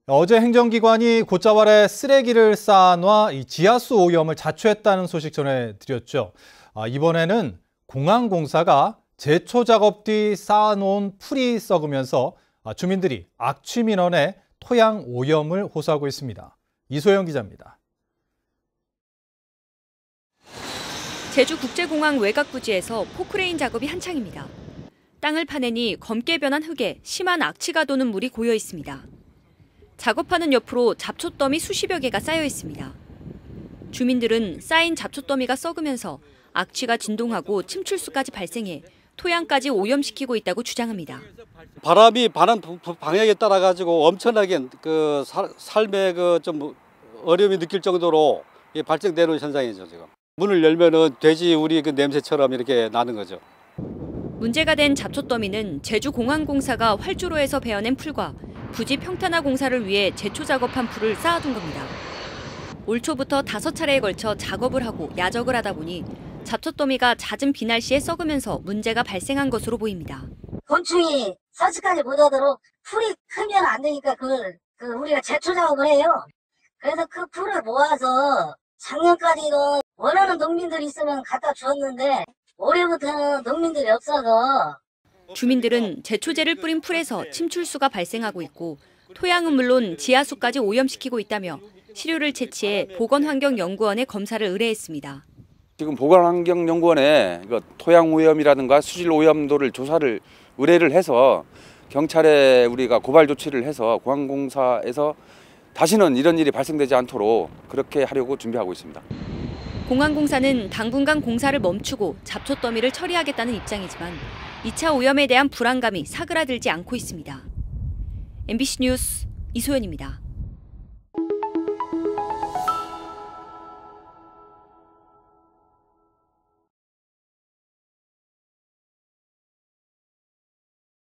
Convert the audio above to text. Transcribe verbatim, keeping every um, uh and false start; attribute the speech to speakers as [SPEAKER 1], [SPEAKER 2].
[SPEAKER 1] 어제 행정기관이 곶자왈에 쓰레기를 쌓아놔 이 지하수 오염을 자초했다는 소식 전해드렸죠. 아, 이번에는 공항공사가 제초 작업 뒤 쌓아놓은 풀이 썩으면서 주민들이 악취 민원에 토양 오염을 호소하고 있습니다. 이소영 기자입니다.
[SPEAKER 2] 제주국제공항 외곽 부지에서 포크레인 작업이 한창입니다. 땅을 파내니 검게 변한 흙에 심한 악취가 도는 물이 고여 있습니다. 작업하는 옆으로 잡초더미 수십여 개가 쌓여 있습니다. 주민들은 쌓인 잡초더미가 썩으면서 악취가 진동하고 침출수까지 발생해 토양까지 오염시키고 있다고 주장합니다.
[SPEAKER 3] 바람이 바람 방향에 따라 가지고 엄청나게 그 삶에 그 좀 어려움이 느낄 정도로 발생되는 현상이죠 지금. 문을 열면은 돼지 우리 그 냄새처럼 이렇게 나는 거죠.
[SPEAKER 2] 문제가 된 잡초더미는 제주공항공사가 활주로에서 베어낸 풀과 부지 평탄화 공사를 위해 제초 작업한 풀을 쌓아둔 겁니다. 올 초부터 다섯 차례에 걸쳐 작업을 하고 야적을 하다 보니 잡초더미가 잦은 비 날씨에 썩으면서 문제가 발생한 것으로 보입니다.
[SPEAKER 4] 곤충이 서식까지 못하도록 풀이 크면 안 되니까 그걸 그 우리가 제초 작업을 해요. 그래서 그 풀을 모아서 작년까지도 원하는 농민들이 있으면 갖다 주었는데 올해부터는 농민들이 없어서
[SPEAKER 2] 주민들은 제초제를 뿌린 풀에서 침출수가 발생하고 있고 토양은 물론 지하수까지 오염시키고 있다며 시료를 채취해 보건환경연구원에 검사를 의뢰했습니다.
[SPEAKER 5] 지금 보건환경연구원에 토양 오염이라든가 수질 오염도를 조사를 의뢰를 해서 경찰에 우리가 고발 조치를 해서 공항공사에서 다시는 이런 일이 발생되지 않도록 그렇게 하려고 준비하고 있습니다.
[SPEAKER 2] 공항공사는 당분간 공사를 멈추고 잡초더미를 처리하겠다는 입장이지만 이 차 오염에 대한 불안감이 사그라들지 않고 있습니다. 엠비씨 뉴스 이소연입니다.